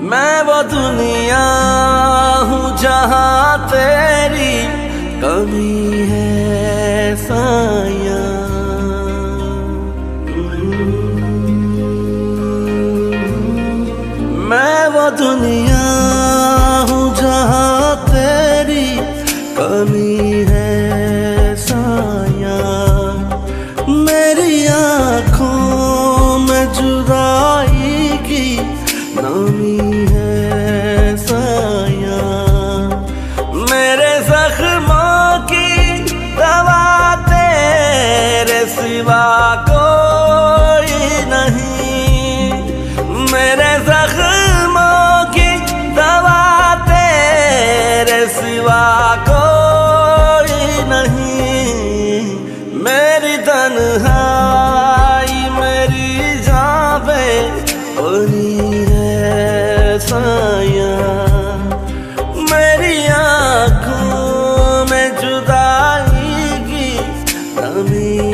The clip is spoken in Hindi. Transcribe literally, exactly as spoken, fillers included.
मैं वो दुनिया हूँ जहाँ तेरी कमी है साया। मैं वो दुनिया हूँ जहाँ तेरी कमी है साया। मेरी आँखों में जुदाई की नमी है साया। मेरे जख्मों की दवा तेरे सिवा कोई नहीं। मेरे जख्मों की दवा तेरे सिवा कोई नहीं। मेरी तन्हाई मेरी जान पे होनी है साया। मेरी आँखों में जुदाई की कमी